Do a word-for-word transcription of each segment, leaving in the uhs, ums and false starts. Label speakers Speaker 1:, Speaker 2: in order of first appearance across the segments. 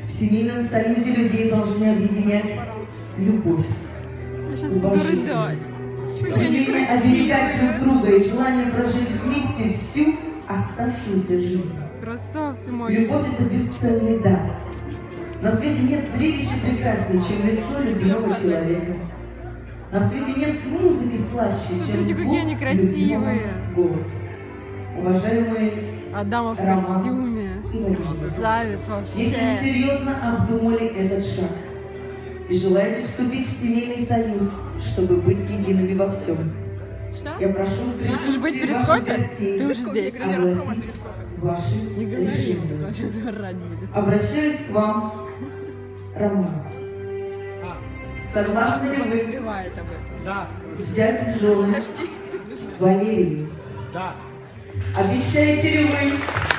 Speaker 1: В семейном союзе людей должны объединять любовь, уважение, стремление оберегать друг друга и желание прожить вместе всю оставшуюся жизнь.
Speaker 2: Красавцы мои.
Speaker 1: Любовь — это бесценный дар. На свете нет зрелища прекраснее, чем лицо любимого человека. На свете нет музыки слаще, чем звук любимого голоса. Уважаемые
Speaker 2: Адамов в
Speaker 1: Роман
Speaker 2: костюме.
Speaker 1: и Валерий,
Speaker 2: Красавец вообще.
Speaker 1: если вы серьезно обдумали этот шаг и желаете вступить в семейный союз, чтобы быть едиными во всем,
Speaker 2: Что?
Speaker 1: я прошу в
Speaker 2: Хочешь быть в
Speaker 1: присутствии ваших
Speaker 2: перископе?
Speaker 1: гостей
Speaker 2: Ты уже здесь.
Speaker 1: огласить ваши
Speaker 2: Не говори,
Speaker 1: решения.
Speaker 2: как орать будет.
Speaker 1: Обращаюсь к вам, Роман. Согласны ли вы
Speaker 2: Успевает об этом.
Speaker 3: Да.
Speaker 1: взять в жены Валерию?
Speaker 3: Да.
Speaker 1: Обещаете ли вы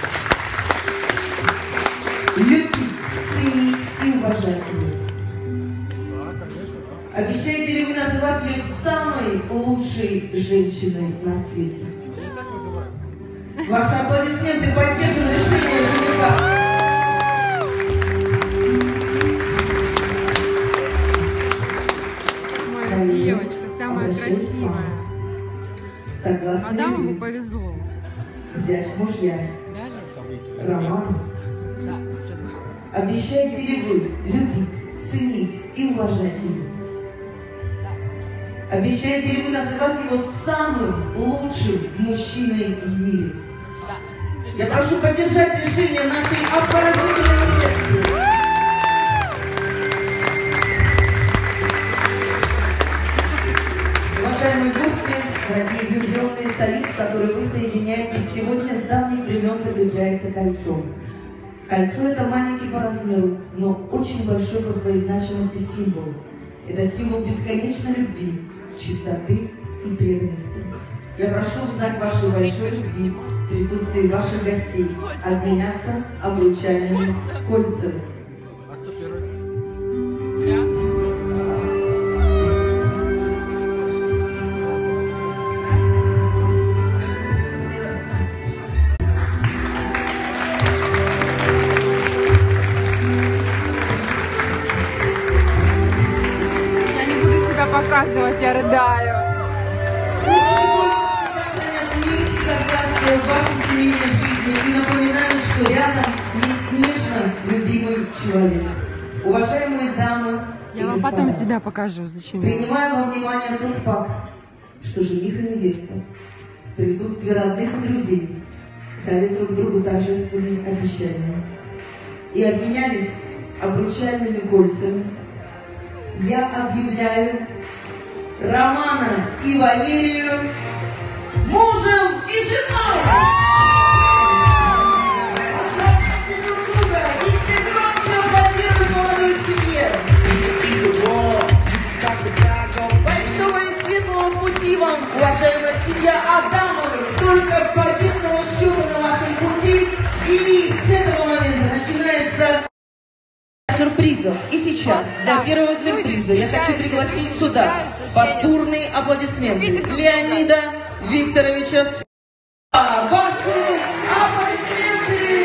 Speaker 1: любить, ценить и уважать ее?
Speaker 3: Да, конечно, да.
Speaker 1: Обещаете ли вы называть ее самой лучшей женщиной на свете?
Speaker 3: Я и так называю.
Speaker 1: Ваши аплодисменты поддержим решение жениха.
Speaker 2: Моя девочка, самая
Speaker 1: Обращаюсь к
Speaker 2: красивая.
Speaker 1: вам. Согласны ли
Speaker 2: Адаму
Speaker 1: вы
Speaker 2: повезло.
Speaker 1: взять мужья Романа?
Speaker 2: Да.
Speaker 1: Обещаете ли вы любить, ценить и уважать его? Обещаете ли вы называть его самым лучшим мужчиной в мире? Я прошу поддержать решение нашей обворожительной невесты. Уважаемые гости, дорогие влюбленные, союз, в который вы соединяетесь сегодня, с давних времен закрепляется кольцом. Кольцо — это маленький по размеру, но очень большой по своей значимости символ. Это символ бесконечной любви, чистоты и преданности. Я прошу в знак вашей большой любви в присутствии ваших гостей обменяться обручальными кольцами.
Speaker 3: А кто первый?
Speaker 2: Я не буду себя показывать, я рыдаю.
Speaker 1: В вашей семейной жизни и напоминаю, что рядом есть нежно любимый человек. Уважаемые дамы и
Speaker 2: Я вам
Speaker 1: господа,
Speaker 2: потом себя покажу, зачем.
Speaker 1: принимаю во внимание тот факт, что жених и невеста в присутствии родных и друзей дали друг другу торжественные обещания и обменялись обручальными кольцами. Я объявляю Романа и Валерию мужем и женой! Славьте друг друга и все громче аплодируют молодой семье! Большого и светлого пути вам, уважаемая семья Адамовых, только победного счета на вашем пути, и с этого момента начинается сюрпризов. И сейчас для первого сюрприза я хочу пригласить сюда под бурные аплодисменты Леонида Викторовича С***а. Ваши аплодисменты!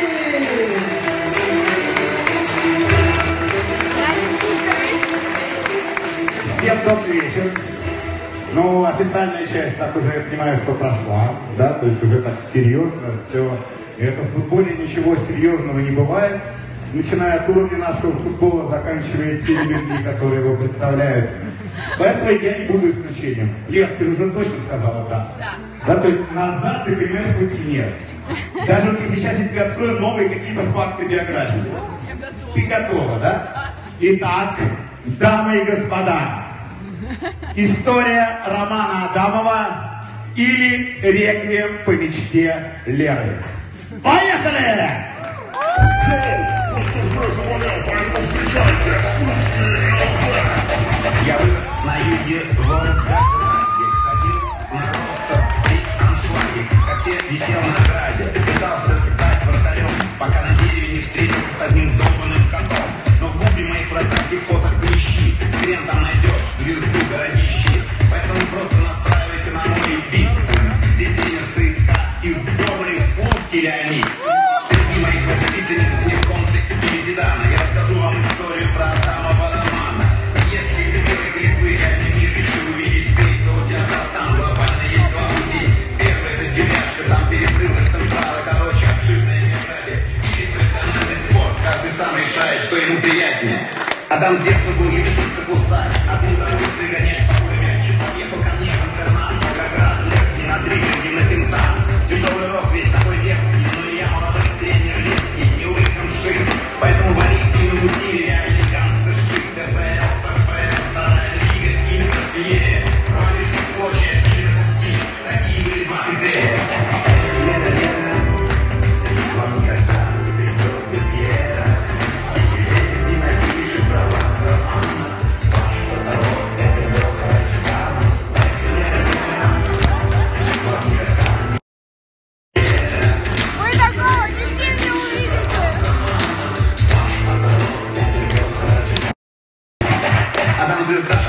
Speaker 4: Всем добрый вечер. Ну, официальная часть, так уже я понимаю, что прошла, да, то есть уже так серьезно все. Это в футболе ничего серьезного не бывает, начиная от уровня нашего футбола, заканчивая теми людьми, которые его представляют. Поэтому я не буду исключением. Лер, ты же уже точно сказала да.
Speaker 2: Да.
Speaker 4: Да, то есть назад ты понимаешь, пути нет. Даже вот если сейчас я тебе открою новые какие-то факты биографии.
Speaker 2: Я готова.
Speaker 4: Ты готова, да? Итак, дамы и господа, история Романа Адамова или реквием по мечте Леры. Поехали! Я вырос на юге Волга, здесь ходил народ, и аншлаги, как все висел на ограде, пытался стать вратарем, пока на дереве не встретился с одним долбанным котом. Но в губе моих вратарских фоток клещи, хрен там найдешь звезду городищи, поэтому просто настраивайся на мой бит. Здесь тренер ЦСКА и сборной Слуцкий Леонид. Среди моих воспитанников нет Конте или Зидана, я расскажу Адам с детства был решился кусать, а удовольствие гонять собой мяч. Ехал ко мне в интернат, Волгоград, легкий на триггере, на тента. Тяжелый рок весь такой детский, но я молодой тренер легкий, не улыбком шит. Поэтому вали и на мутили, я элегантно шит. ТПЛ, ПФЛ, вторая лига, и не простые. Вроде все прочее, стиль русский, такие были два критерия. Лето, лето, вам никогда не придет вера. И не напишет про вас, Анна, ваш потолок, это легкая чекана. Лето, лето, вам никогда не
Speaker 2: Вы такого нигде не увидите.
Speaker 4: Адам звезда.